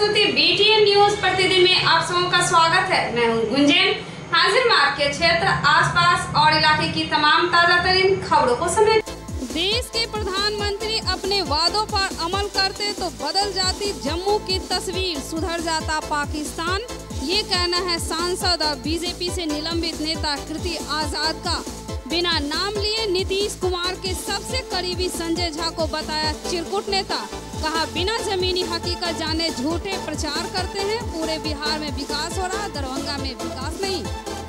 प्रस्तुति BTN news प्रतिदिन में आप सबों का स्वागत है। मैं हूं गुंजन। हाजिर मार्ग के क्षेत्र, आसपास और इलाके की तमाम ताजा तरीन खबरों को समेट। देश के प्रधानमंत्री अपने वादों पर अमल करते तो बदल जाती जम्मू की तस्वीर, सुधर जाता पाकिस्तान। ये कहना है सांसद और बीजेपी से निलंबित नेता कृति आजाद का। बिना नाम लिए नीतीश कुमार के सबसे करीबी संजय झा को बताया चिरकुट नेता। कहा बिना जमीनी हकीकत जाने झूठे प्रचार करते हैं। पूरे बिहार में विकास हो रहा, दरभंगा में विकास नहीं।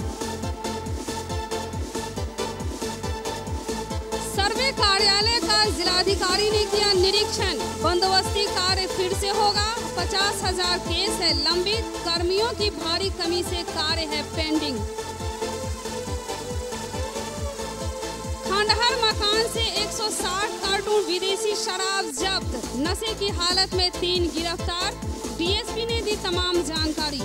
सर्वे कार्यालय का जिलाधिकारी ने किया निरीक्षण। बंदोबस्ती कार्य फिर से होगा। 50,000 केस है लंबित। कर्मियों की भारी कमी से कार्य है पेंडिंग। खंडहर मकान से 160 कार्टून विदेशी शराब जब्त। नशे की हालत में 3 गिरफ्तार। डीएसपी ने दी तमाम जानकारी।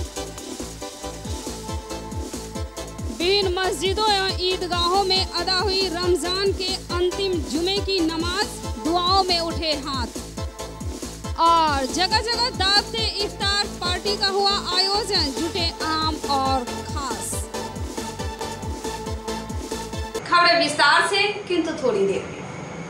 विभिन्न मस्जिदों एवं ईदगाहों में अदा हुई रमजान के अंतिम जुमे की नमाज। दुआओं में उठे हाथ। और जगह जगह दावते इफ्तार पार्टी का हुआ आयोजन। जुटे आम और खास। खबरें विस्तार से, किंतु थोड़ी देर में।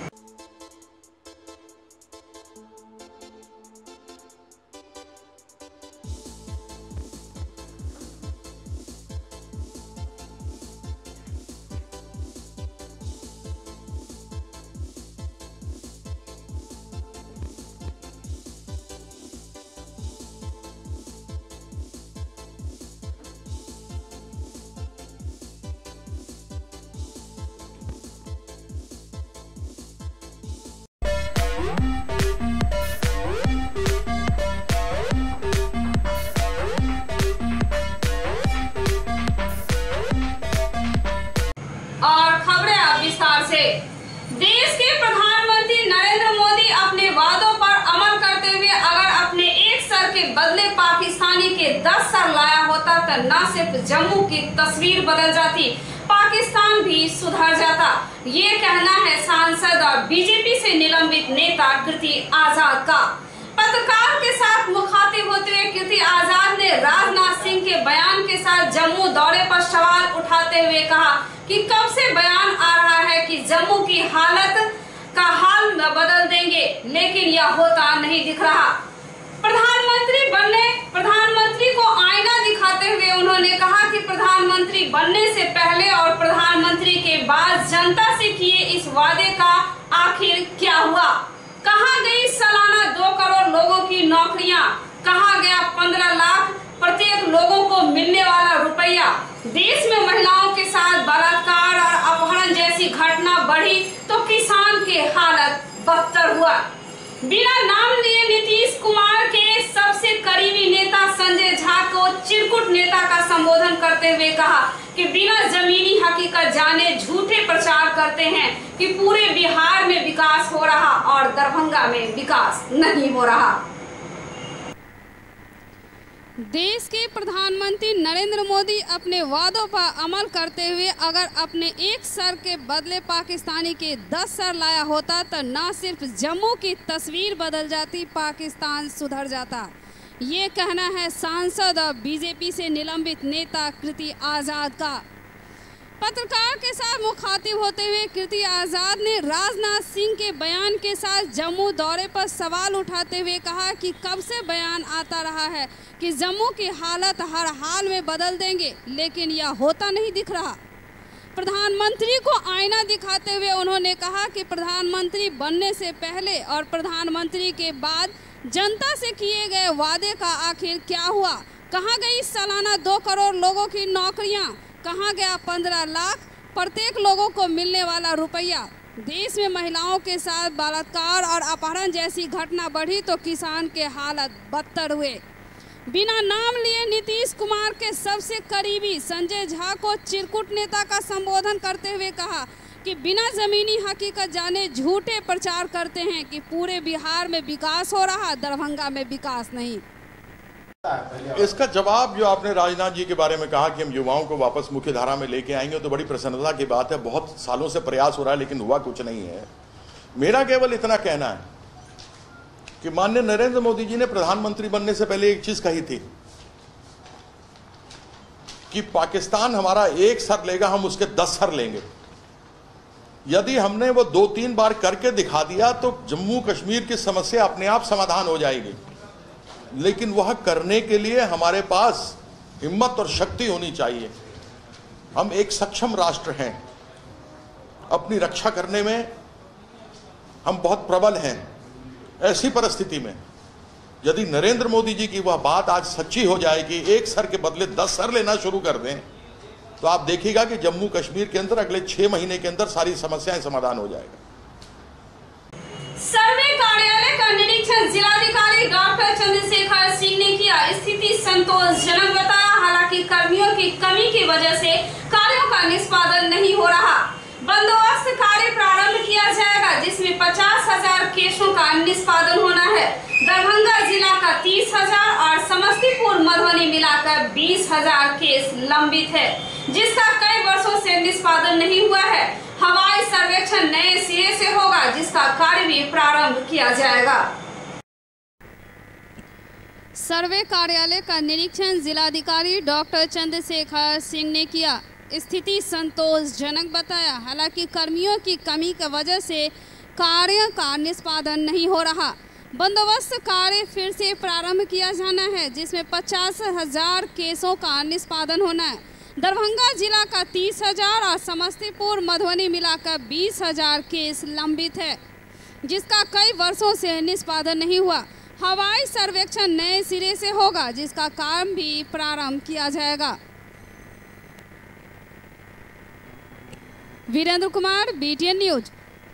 और खबरें अब विस्तार से। देश के प्रधानमंत्री नरेंद्र मोदी अपने वादों पर अमल करते हुए अगर अपने एक सर के बदले पाकिस्तानी के 10 सर लाया होता तो न सिर्फ जम्मू की तस्वीर बदल जाती, पाकिस्तान भी सुधर जाता। ये कहना है सांसद और बीजेपी से निलंबित नेता कृति आजाद का। पत्रकार के साथ मुखातिब होते हुए कृति आजाद ने राजनाथ सिंह के बयान के साथ जम्मू दौरे पर सवाल उठाते हुए कहा कि कब से बयान आ रहा है कि जम्मू की हालत का हाल बदल देंगे, लेकिन यह होता नहीं दिख रहा। प्रधानमंत्री को आईना दिखाते हुए उन्होंने कहा कि प्रधानमंत्री बनने से पहले और प्रधानमंत्री के बाद जनता से किए इस वादे का आखिर क्या हुआ। कहाँ गई सालाना 2 करोड़ लोगों की नौकरियां, कहाँ गया 15 लाख प्रत्येक लोगों को मिलने वाला रुपया। देश में महिलाओं के साथ बलात्कार और अपहरण जैसी घटना बढ़ी तो किसान की हालत बदतर हुआ। बिना नाम लिए नीतीश कुमार के सबसे करीबी नेता संजय झा को चिरकुट नेता का संबोधन करते हुए कहा कि बिना जमीनी हकीकत जाने झूठे प्रचार करते हैं कि पूरे बिहार में विकास हो रहा और दरभंगा में विकास नहीं हो रहा। देश के प्रधानमंत्री नरेंद्र मोदी अपने वादों पर अमल करते हुए अगर अपने एक सर के बदले पाकिस्तानी के 10 सर लाया होता तो न सिर्फ जम्मू की तस्वीर बदल जाती, पाकिस्तान सुधर जाता। ये कहना है सांसद और बीजेपी से निलंबित नेता कृति आजाद का। पत्रकार के साथ मुखातिब होते हुए कृति आजाद ने राजनाथ सिंह के बयान के साथ जम्मू दौरे पर सवाल उठाते हुए कहा कि कब से बयान आता रहा है कि जम्मू की हालत हर हाल में बदल देंगे, लेकिन यह होता नहीं दिख रहा। प्रधानमंत्री को आईना दिखाते हुए उन्होंने कहा कि प्रधानमंत्री बनने से पहले और प्रधानमंत्री के बाद जनता से किए गए वादे का आखिर क्या हुआ। कहाँ गई सालाना 2 करोड़ लोगों की नौकरियाँ, कहाँ गया 15 लाख प्रत्येक लोगों को मिलने वाला रुपया। देश में महिलाओं के साथ बलात्कार और अपहरण जैसी घटना बढ़ी तो किसान के हालत बदतर हुए। बिना नाम लिए नीतीश कुमार के सबसे करीबी संजय झा को चिरकुट नेता का संबोधन करते हुए कहा कि बिना जमीनी हकीकत जाने झूठे प्रचार करते हैं कि पूरे बिहार में विकास हो रहा, दरभंगा में विकास नहीं। इसका जवाब जो आपने राजनाथ जी के बारे में कहा कि हम युवाओं को वापस मुख्य धारा में लेके आएंगे, तो बड़ी प्रसन्नता की बात है। बहुत सालों से प्रयास हो रहा है लेकिन हुआ कुछ नहीं है। मेरा केवल इतना कहना है कि माननीय नरेंद्र मोदी जी ने प्रधानमंत्री बनने से पहले एक चीज कही थी कि पाकिस्तान हमारा एक सर लेगा, हम उसके 10 सर लेंगे। यदि हमने वो 2-3 बार करके दिखा दिया तो जम्मू कश्मीर की समस्या अपने आप समाधान हो जाएगी, लेकिन वह करने के लिए हमारे पास हिम्मत और शक्ति होनी चाहिए। हम एक सक्षम राष्ट्र हैं, अपनी रक्षा करने में हम बहुत प्रबल हैं। ऐसी परिस्थिति में यदि नरेंद्र मोदी जी की वह बात आज सच्ची हो जाए कि एक सर के बदले 10 सर लेना शुरू कर दें, तो आप देखिएगा कि जम्मू कश्मीर के अंदर अगले 6 महीने के अंदर सारी समस्याएं समाधान हो जाएगा। सर्वे कार्यालय का निरीक्षण जिलाधिकारी डॉक्टर चंद्रशेखर सिंह ने किया। स्थिति संतोषजनक बताया। हालांकि कर्मियों की कमी की वजह से कार्यों का निष्पादन नहीं हो रहा। बंदोबस्त कार्य प्रारंभ किया जाएगा, जिसमें 50,000 केसों का निष्पादन होना है। दरभंगा जिला का 30,000 और समस्तीपुर मधुबनी मिलाकर 20,000 केस लंबित है, जिसका कई वर्षों से निष्पादन नहीं हुआ है। हवाई सर्वेक्षण नए सिरे से होगा, जिसका कार्य भी प्रारंभ किया जाएगा। सर्वे कार्यालय का निरीक्षण जिलाधिकारी डॉक्टर चंद्रशेखर सिंह ने किया। स्थिति संतोषजनक बताया। हालांकि कर्मियों की कमी की वजह से कार्य का निष्पादन नहीं हो रहा। बंदोबस्त कार्य फिर से प्रारंभ किया जाना है, जिसमें 50,000 केसों का निष्पादन होना है। दरभंगा जिला का 30,000 और समस्तीपुर मधुबनी मिलाकर 20,000 केस लंबित है, जिसका कई वर्षों से निष्पादन नहीं हुआ। हवाई सर्वेक्षण नए सिरे से होगा, जिसका काम भी प्रारंभ किया जाएगा। Virendra Kumar, BTN news.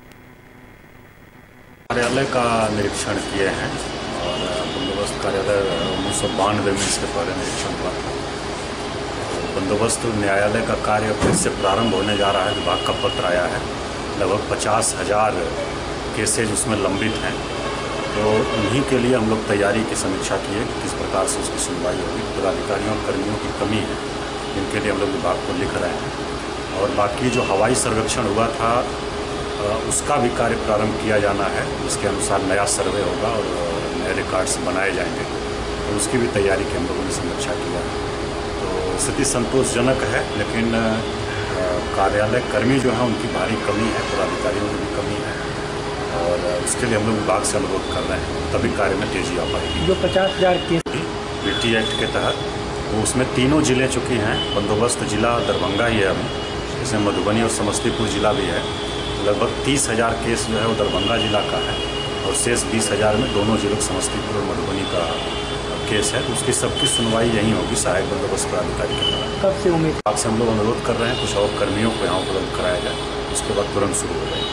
कार्यालय का निरीक्षण किए हैं और बंदोबस्त कार्यालय 1992 में इसके पहले निरीक्षण हुआ था। बंदोबस्त न्यायालय का कार्य फिर से प्रारंभ होने जा रहा है। विभाग का पत्र आया है। लगभग 50,000 केसेज उसमें लंबित हैं, तो उन्हीं के लिए हम लोग तैयारी की समीक्षा किए, किस प्रकार से उसकी सुनवाई होगी। पदाधिकारियों और कर्मियों की कमी है, इनके लिए हम लोग विभाग को लिख रहे हैं। और बाकी जो हवाई सर्वेक्षण हुआ था उसका भी कार्य प्रारंभ किया जाना है। इसके अनुसार नया सर्वे होगा और नए रिकॉर्ड्स बनाए जाएंगे, तो उसकी भी तैयारी की हम लोगों ने समीक्षा किया है। तो स्थिति संतोषजनक है, लेकिन कार्यालय कर्मी जो हैं उनकी भारी कमी है, पदाधिकारियों की भी कमी है, और उसके लिए हम लोग विभाग से अनुरोध कर रहे हैं, तभी कार्य में तेजी आ पाएगी। जो 50,000 केस BT एक्ट के तहत वो उसमें तीनों जिले चुकी हैं। बंदोबस्त जिला दरभंगा ही है अभी, इसमें मधुबनी और समस्तीपुर जिला भी है। लगभग 30,000 केस जो है वो दरभंगा जिला का है, और शेष 20,000 में दोनों जिलों समस्तीपुर और मधुबनी का केस है। तो उसकी सबकी सुनवाई यहीं होगी सहायक बंदोबस्त प्राधिकारी के द्वारा। कब से उम्मीद आपसे हम लोग अनुरोध कर रहे हैं कुछ और कर्मियों को यहाँ उपलब्ध कराया जाए, उसके बाद तुरंत शुरू हो जाएगी।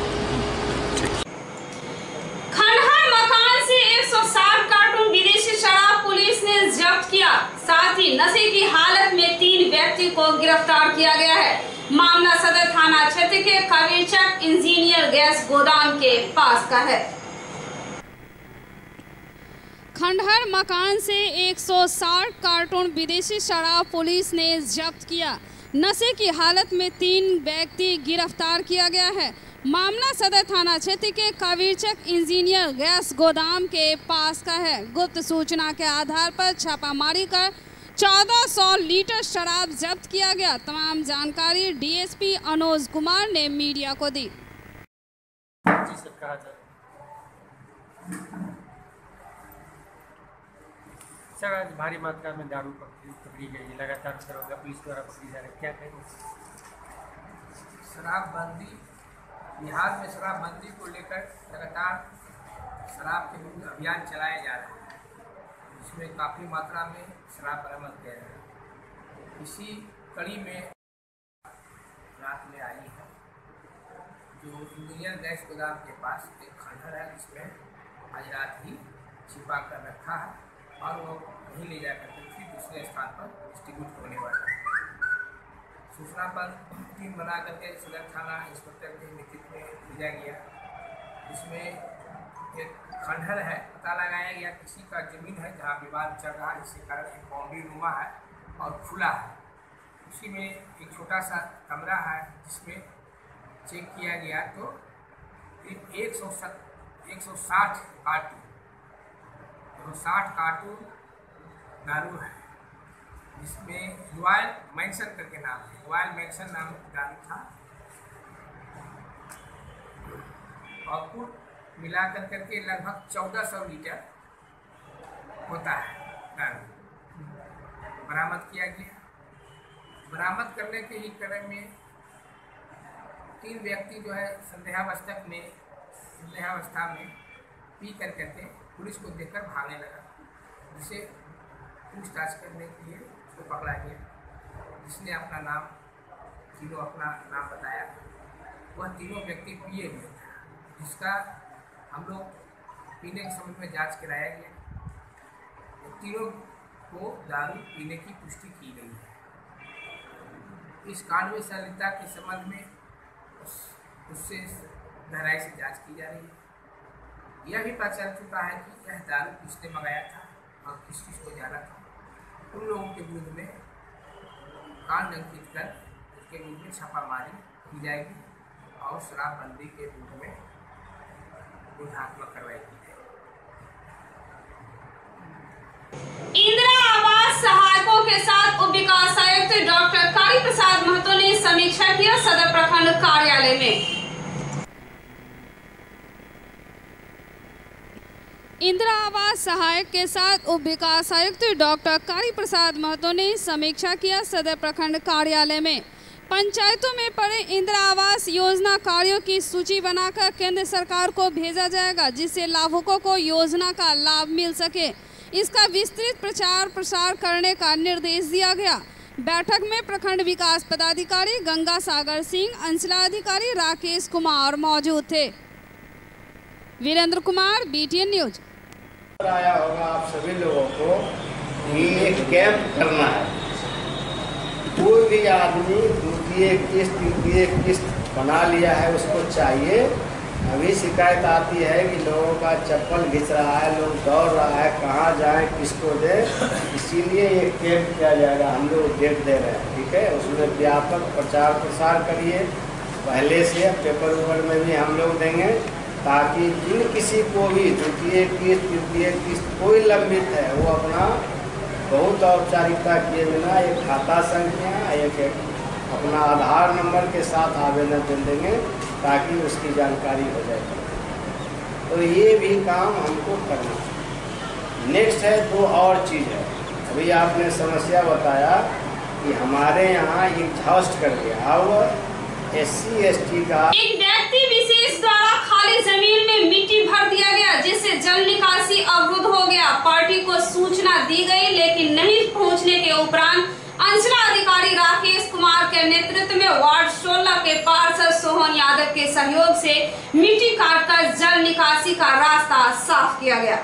खंडहर मकान से 160 कार्टून विदेशी शराब पुलिस ने जब्त किया। साथ ही नशे की हालत में 3 व्यक्ति को गिरफ्तार किया गया है। मामला सदर थाना क्षेत्र के कबीरचक इंजीनियर गैस गोदाम के पास का है। खंडहर मकान से 160 कार्टून विदेशी शराब पुलिस ने जब्त किया। नशे की हालत में 3 व्यक्ति गिरफ्तार किया गया है। मामला सदर थाना क्षेत्र के कबीरचक इंजीनियर गैस गोदाम के पास का है। गुप्त सूचना के आधार पर छापामारी कर 1400 लीटर शराब जब्त किया गया। तमाम जानकारी DSP अनुज कुमार ने मीडिया को दी। सर, आज भारी मात्रा में दारू पकड़ी गई, लगातार दरोगा पुलिस द्वारा पकड़ी जा रही है, क्या कहेंगे? शराबबंदी, बिहार में शराबबंदी को लेकर लगातार शराब के विरुद्ध अभियान चलाया जा रहा है, जिसमें काफ़ी मात्रा में शराब बरामद किया जा रहा है। इसी कड़ी में रात में आई है जो इंजीनियर गैस गोदाम के पास एक खंडहर है, जिसमें आज रात ही छिपा कर रखा है और वो नहीं ले जाकर फिर दूसरे स्थान पर डिस्ट्रीब्यूट होने वाला है। सूचना पर टीम बना करके सदर थाना इंस्पेक्टर के नेतृत्व में भेजा गया, जिसमें एक खंडहर है, पता लगाया गया किसी का जमीन है जहां विवाद चल रहा है, जिसके कारण एक बाउंड्री नुमा है और खुला है। उसी में एक छोटा सा कमरा है, जिसमें चेक किया गया तो 160 कार्टून और 60 कार्टून दारू है, जिसमें रॉयल मेंशन करके नाम है, रॉयल मेंशन नाम दारू था। और कुल मिलाकर करके लगभग 1400 लीटर होता है दारू बरामद किया गया। बरामद करने के ही क्रम में 3 व्यक्ति जो है संदेहावस्था में पी करके पुलिस को देखकर भागने लगा, जिसे पूछताछ करने के लिए उसको पकड़ा गया, जिसने अपना नाम बताया। वह तीनों व्यक्ति पिए हुए था, जिसका हम लोग पीने के संबंध में जांच कराया गया। तीनों को दारू पीने की पुष्टि की गई है। इस कांड में संलिप्तता के संबंध में उससे गहराई से जांच की जा रही है। यह भी पता चल चुका है कि यह दारू किसने मंगाया था और किस को जाना था। उन लोगों के विरुद्ध में कांड अंकित कर उसके विरुद्ध में छापामारी की जाएगी और शराबबंदी के विरुद्ध में विरोधात्मक कार्रवाई की जाएगी। इंदिरा आवास सहायकों के साथ उप विकास आयुक्त डॉक्टर कारी प्रसाद महतो ने समीक्षा किया सदर प्रखंड कार्यालय में। इंदिरा आवास सहायक के साथ उप विकास आयुक्त डॉक्टर कारी प्रसाद महतो ने समीक्षा किया सदर प्रखंड कार्यालय में। पंचायतों में पड़े इंदिरा आवास योजना कार्यों की सूची बनाकर केंद्र सरकार को भेजा जाएगा, जिससे लाभुकों को योजना का लाभ मिल सके। इसका विस्तृत प्रचार प्रसार करने का निर्देश दिया गया। बैठक में प्रखंड विकास पदाधिकारी गंगा सागर सिंह, अंचलाधिकारी राकेश कुमार मौजूद थे। Virendra Kumar, BTN news. आया होगा आप सभी लोगों को कि एक कैंप करना है। कोई भी आदमी द्वितीय किस्त तृतीय किस्त बना लिया है उसको चाहिए। अभी शिकायत आती है कि लोगों का चप्पल घिस रहा है, लोग दौड़ रहा है, कहाँ जाए किसको दे। इसीलिए एक कैंप किया जाएगा, हम लोग डेट दे रहे हैं, ठीक है। उसमें व्यापक प्रचार प्रसार करिए पहले से, पेपर वेपर में भी हम लोग देंगे, ताकि जिन किसी को भी द्वितीय किस्त तृतीय किस्त कोई लंबित है वो अपना बहुत औपचारिकता किए बिना एक खाता संख्या एक अपना आधार नंबर के साथ आवेदन दे देंगे, ताकि उसकी जानकारी हो जाए। तो ये भी काम हमको करना है। नेक्स्ट है 2 और चीज़ है। अभी आपने समस्या बताया कि हमारे यहाँ एग्जॉस्ट कर दिया और SC ST का एक व्यक्ति विशेष द्वारा खाली जमीन में मिट्टी भर दिया गया, जिससे जल निकासी अवरुद्ध हो गया। पार्टी को सूचना दी गई, लेकिन नहीं पहुंचने के उपरांत अंचलाधिकारी राकेश कुमार के नेतृत्व में वार्ड 16 के पार्षद सोहन यादव के सहयोग से मिट्टी काटकर जल निकासी का रास्ता साफ किया गया।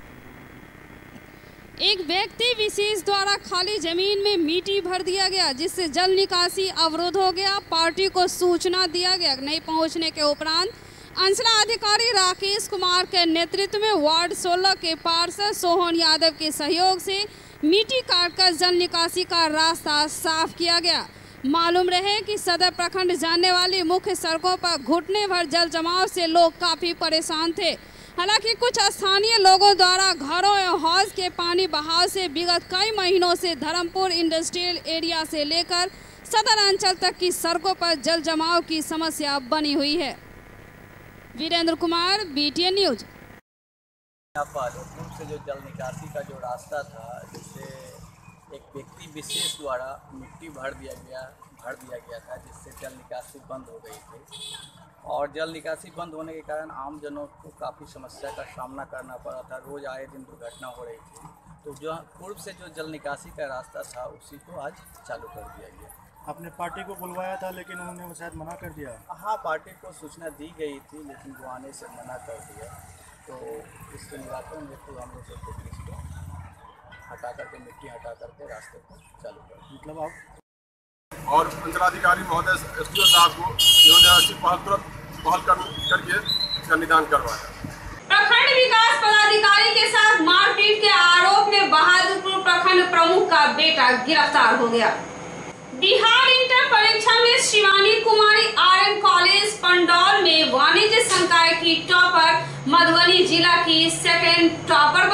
एक व्यक्ति विशेष द्वारा खाली जमीन में मिट्टी भर दिया गया, जिससे जल निकासी अवरुद्ध हो गया। पार्टी को सूचना दिया गया, नहीं पहुंचने के उपरांत अंचलाधिकारी राकेश कुमार के नेतृत्व में वार्ड 16 के पार्षद सोहन यादव के सहयोग से मिट्टी काटकर जल निकासी का रास्ता साफ किया गया। मालूम रहे कि सदर प्रखंड जाने वाली मुख्य सड़कों पर घुटने भर जल जमाव से लोग काफी परेशान थे। हालांकि कुछ स्थानीय लोगों द्वारा घरों एवं हौज के पानी बहाव से विगत कई महीनों से धर्मपुर इंडस्ट्रियल एरिया से लेकर सदर अंचल तक की सड़कों पर जल जमाव की समस्या बनी हुई है। Virendra Kumar, BTN news. आलोकपुर से जो जल निकासी का जो रास्ता था, जिससे एक व्यक्ति विशेष द्वारा मिट्टी भर दिया गया था, जिससे जल निकासी बंद हो गई थी। और जल निकासी बंद होने के कारण आम जनों को काफ़ी समस्या का सामना करना पड़ा था। रोज़ आए दिन दुर्घटना हो रही थी। तो जो पूर्व से जो जल निकासी का रास्ता था उसी को आज चालू कर दिया गया। आपने पार्टी को बुलवाया था, लेकिन उन्होंने शायद मना कर दिया। हाँ, पार्टी को सूचना दी गई थी, लेकिन वो आने से मना कर दिया। तो इसके निराकरण में तो हम लोग इसको हटा करके मिट्टी हटा करके रास्ते को चालू कर, मतलब आप और अंचलाधिकारी महोदय SDO साहब को इन्होंने अच्छी पहल करके इसका निदान करवाया। प्रखंड विकास पदाधिकारी के साथ मारपीट के आरोप में बहादुरपुर प्रखंड प्रमुख का बेटा गिरफ्तार हो गया। बिहार इंटर परीक्षा में शिवानी कुमारी RN कॉलेज पंडौल में वाणिज्य संकाय की टॉपर, मधुबनी जिला की सेकेंड टॉपर बनी।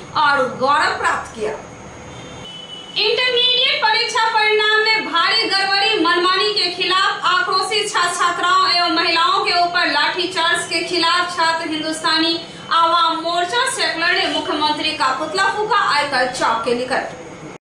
और गौरव प्राप्त किया। इंटरमीडिएट परीक्षा परिणाम में भारी गड़बड़ी मनमानी के खिलाफ आक्रोशित छात्र छात्राओं एवं महिलाओं के ऊपर लाठीचार्ज के खिलाफ छात्र हिंदुस्तानी आवाम मोर्चा सेकुलर ने मुख्यमंत्री का पुतला फूंका आयकर चौक के निकट।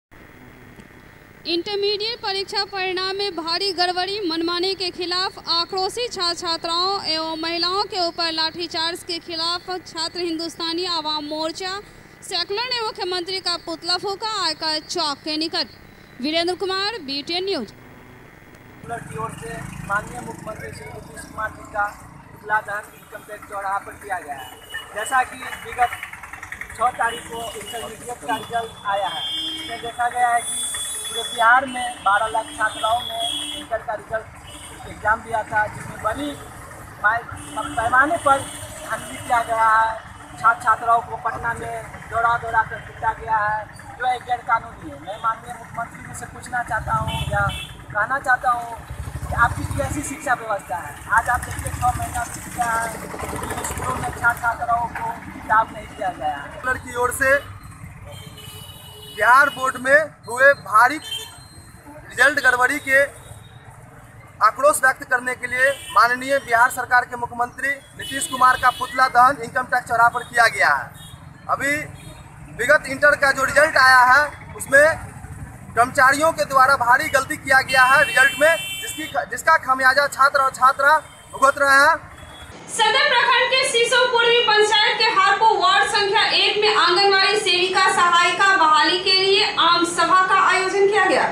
इंटरमीडिएट परीक्षा परिणाम में भारी गड़बड़ी मनमानी के खिलाफ आक्रोशित छात्र छात्राओं एवं महिलाओं के ऊपर लाठीचार्ज के खिलाफ छात्र हिंदुस्तानी आवाम मोर्चा सेकुलर ने मुख्यमंत्री का पुतला फूंका आयकर चौक के निकट। Virendra Kumar, BTN news. Secular की ओर से माननीय मुख्यमंत्री श्री नीतीश कुमार जी का पुतला दहन इनकम टैक्स चौराहा पर किया गया है। जैसा कि विगत 6 तारीख को इंटरमीडिएट का रिजल्ट आया है, इसमें देखा गया है कि पूरे बिहार में 12 लाख छात्राओं ने इंटर का रिजल्ट एग्जाम दिया था, जिसमें बड़ी पैमाने पर धांधली किया गया है। छात्र छात्राओं को पटना में दौड़ा कर पीटा गया है, जो एक गैर कानूनी है। मैं माननीय मुख्यमंत्री जी से पूछना चाहता हूँ या कहना चाहता हूँ कि आपकी कैसी शिक्षा व्यवस्था है। आज आप देखिए 6 महीना बीत गया है, स्कूलों में छात्र छात्राओं को किताब नहीं दिया गया है। सेकुलर की ओर से बिहार बोर्ड में हुए भारी रिजल्ट गड़बड़ी के आक्रोश व्यक्त करने के लिए माननीय बिहार सरकार के मुख्यमंत्री नीतीश कुमार का पुतला दहन इनकम टैक्स चौराहा पर किया गया है। अभी विगत इंटर का जो रिजल्ट आया है उसमें कर्मचारियों के द्वारा भारी गलती किया गया है रिजल्ट में, जिसका खामियाजा छात्र और छात्रा भुगत रहे हैं। सदर प्रखंड के सीसो पूर्वी पंचायत के हारपो वार्ड संख्या 1 में आंगनवाड़ी सेविका सहायिका बहाली के लिए आम सभा का आयोजन किया गया।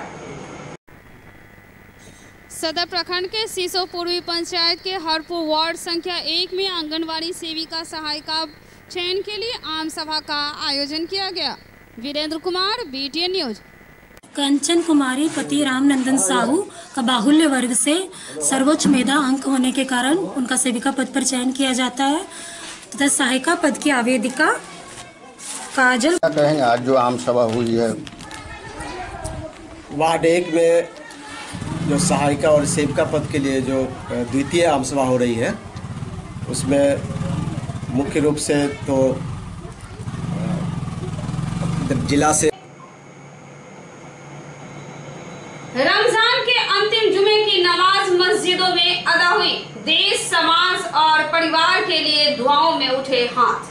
सदर प्रखंड के सीसो पूर्वी पंचायत के हरपुर वार्ड संख्या 1 में आंगनवाड़ी सेविका सहायिका चयन के लिए आम सभा का आयोजन किया गया। Virendra Kumar, BTN news. कंचन कुमारी पति रामनंदन साहू का बाहुल्य वर्ग से सर्वोच्च मेधा अंक होने के कारण उनका सेविका पद पर चयन किया जाता है तथा सहायिका पद की आवेदिका काजल। कहेंगे आज जो आम सभा हुई है वार्ड 1 में जो सहायिका और सेविका पद के लिए जो द्वितीय आम सभा हो रही है, उसमें मुख्य रूप से तो जिला से रमजान के अंतिम जुमे की नमाज मस्जिदों में अदा हुई। देश, समाज और परिवार के लिए दुआओं में उठे हाथ।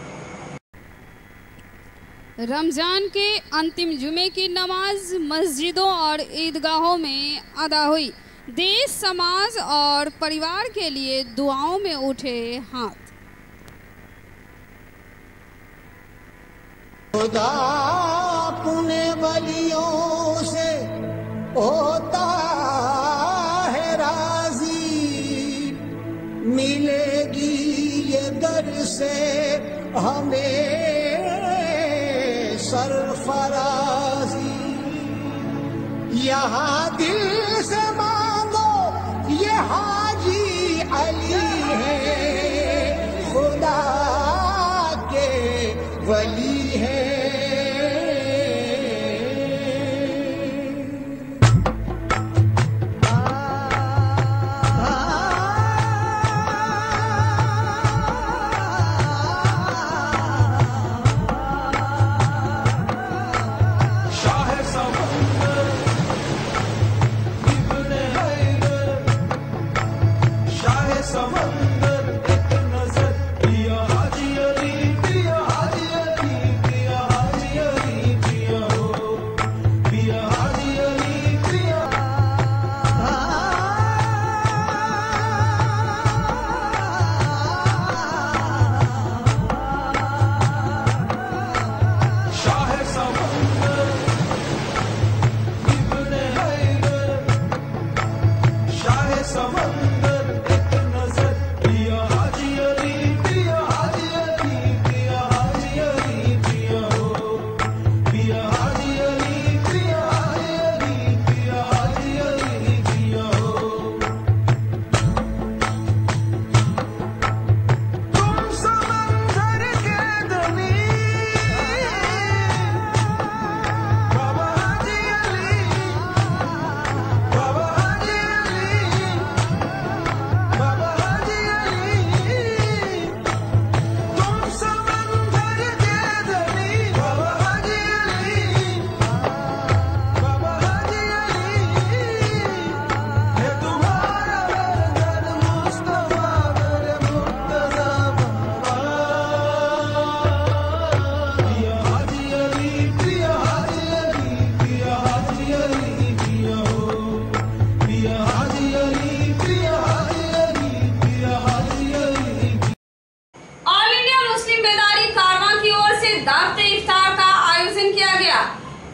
रमजान के अंतिम जुमे की नमाज मस्जिदों और ईदगाहों में अदा हुई। देश, समाज और परिवार के लिए दुआओं में उठे हाथ। खुदा अपने वलियों से होता है राजी, मिलेगी ये दर से हमें सरफराजी। यहाँ दिल से मांगो ये हाजी अली है, खुदा के वली है।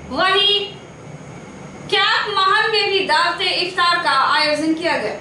वहीं कैप महल में भी दावते इफ्तार का आयोजन किया गया।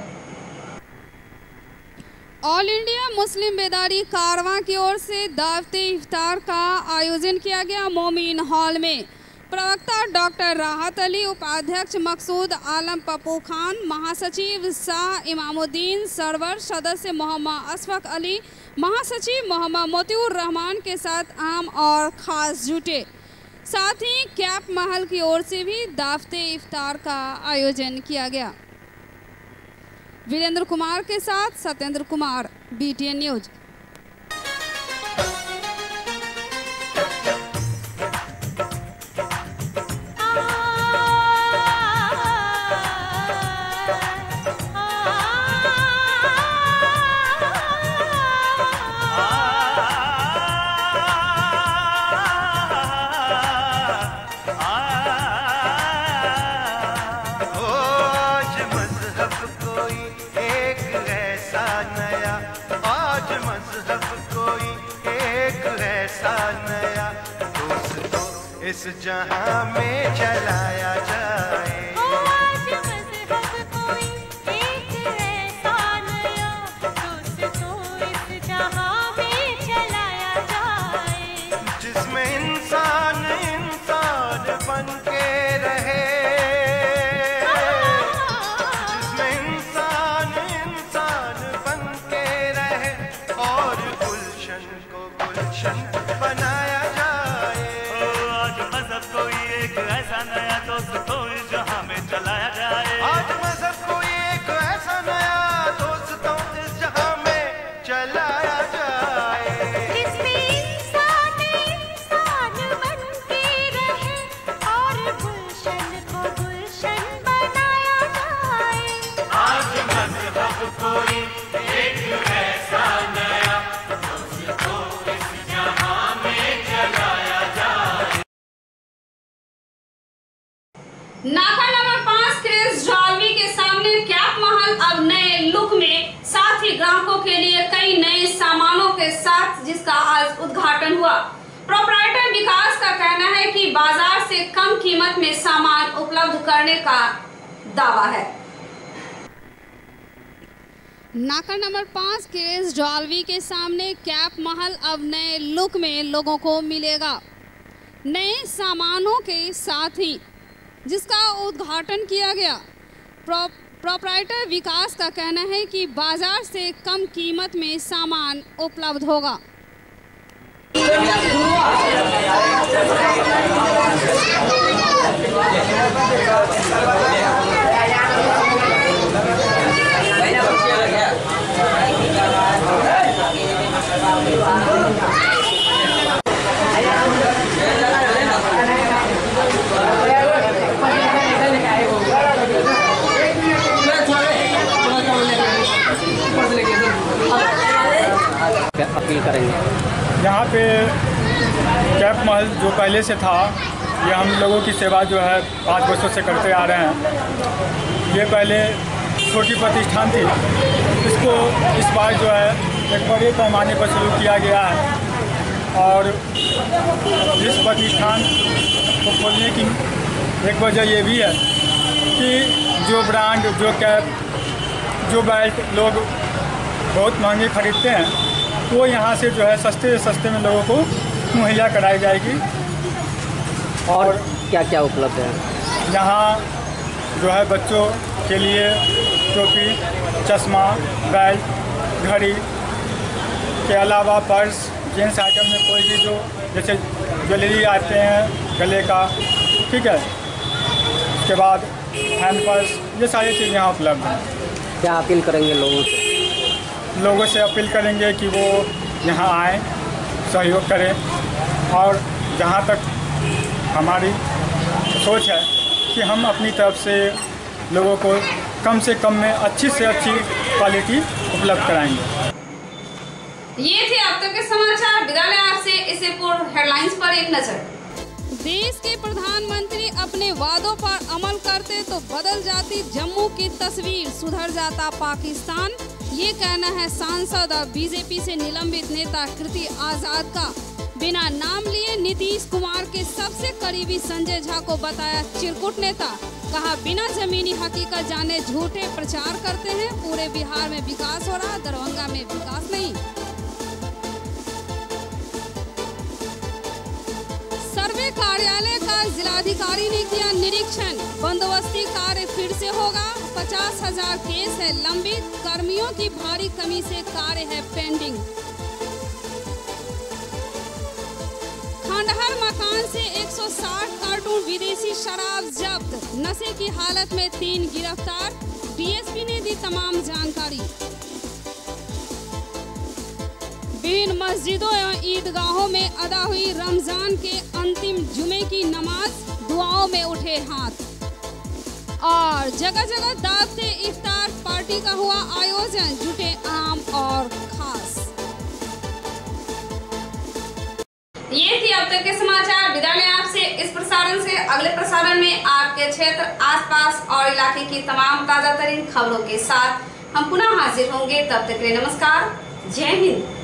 ऑल इंडिया मुस्लिम बेदारी कारवां की ओर से दावते इफ्तार का आयोजन किया गया। मोमिन हॉल में प्रवक्ता डॉक्टर राहत अली, उपाध्यक्ष मकसूद आलम पप्पू खान, महासचिव शाह इमामुद्दीन सरवर, सदस्य मोहम्मद अशफक अली, महासचिव मोहम्मद मोतिउर रहमान के साथ आम और खास जुटे। साथ ही कैप महल की ओर से भी दावते इफ्तार का आयोजन किया गया। वीरेंद्र कुमार के साथ सत्येंद्र कुमार, BTN न्यूज। इस जहां में चलाया जाए, आज मज़हब कोई एक ऐसा नया दोस्तों इस जहां में चलाया जाए, जिसमें इंसान इंसान बन के रहे, जिसमें इंसान इंसान बन के रहे और गुलशन को गुलशन बनाया जाए। कोई एक ऐसा नया दोस्तों इस जहां में चलाया जाए, आज मज़हब कोई एक ऐसा नया दोस्तों इस जहां में चलाया जाए, जिसमें इंसान इंसान बन के रहे और गुलशन को गुलशन बनाया जाए, आज मज़हब कोई एक ऐसा नया दोस्तों इस जहां में चलाया जाए। नाका नंबर 5 क्रिस जॉलवी के सामने कैप महल अब नए लुक में, साथ ही ग्राहकों के लिए कई नए सामानों के साथ, जिसका आज उद्घाटन हुआ। प्रोप्राइटर विकास का कहना है कि बाजार से कम कीमत में सामान उपलब्ध करने का दावा है। नाका नंबर 5 क्रिस जॉलवी के सामने कैप महल अब नए लुक में लोगों को मिलेगा, नए सामानों के साथ ही, जिसका उद्घाटन किया गया। प्रोप्राइटर विकास का कहना है कि बाजार से कम कीमत में सामान उपलब्ध होगा। अपील करेंगे यहाँ पे कैप महल जो पहले से था, ये हम लोगों की सेवा जो है 5 वर्षों से करते आ रहे हैं। ये पहले छोटी प्रतिष्ठान थी, इसको इस बार जो है एक बड़े पैमाने पर शुरू किया गया है और इस प्रतिष्ठान को खोलने की एक वजह ये भी है कि जो ब्रांड, जो कैप, जो बेल्ट लोग बहुत महंगे खरीदते हैं, वो यहाँ से जो है सस्ते से सस्ते में लोगों को मुहैया कराई जाएगी। और क्या क्या उपलब्ध है यहाँ? जो है बच्चों के लिए टोपी, चश्मा, बेल्ट, घड़ी के अलावा पर्स, जेंट्स आइटम में कोई भी जो जैसे ज्वेलरी आते हैं गले का, ठीक है, उसके बाद हैंड पर्स, ये सारी चीज़ यहाँ उपलब्ध हैं। क्या अपील करेंगे लोगों से? लोगों से अपील करेंगे कि वो यहाँ आएँ, सहयोग करें और जहाँ तक हमारी सोच है कि हम अपनी तरफ से लोगों को कम से कम में अच्छी से अच्छी क्वालिटी उपलब्ध कराएंगे। ये थे अब तक के समाचार। विदा लें आपसे, इससे पूर्व हेडलाइंस पर एक नजर। देश के प्रधानमंत्री अपने वादों पर अमल करते तो बदल जाती जम्मू की तस्वीर, सुधर जाता पाकिस्तान। ये कहना है सांसद और बीजेपी से निलंबित नेता कृति आजाद का। बिना नाम लिए नीतीश कुमार के सबसे करीबी संजय झा को बताया चिरकुट नेता। कहा बिना जमीनी हकीकत जाने झूठे प्रचार करते हैं। पूरे बिहार में विकास हो रहा, दरभंगा में विकास नहीं। सर्वे कार्यालय का जिलाधिकारी ने किया निरीक्षण। बंदोबस्ती कार्य फिर से होगा। 50,000 केस है लंबित। कर्मियों की भारी कमी से कार्य है पेंडिंग। खंडहर मकान से 160 कार्टून विदेशी शराब जब्त। नशे की हालत में 3 गिरफ्तार। डीएसपी ने दी तमाम जानकारी। विभिन्न मस्जिदों एवं ईदगाहों में अदा हुई रमजान के अंतिम जुमे की नमाज। दुआओं में उठे हाथ। और जगह जगह दावत से इफ्तार पार्टी का हुआ आयोजन। जुटे आम और खास। ये थी अब तक के समाचार। विदा लें आपसे इस प्रसारण से। अगले प्रसारण में आपके क्षेत्र, आसपास और इलाके की तमाम ताजा तरीन खबरों के साथ हम पुनः हाजिर होंगे। तब तक के लिए नमस्कार। जय हिंद।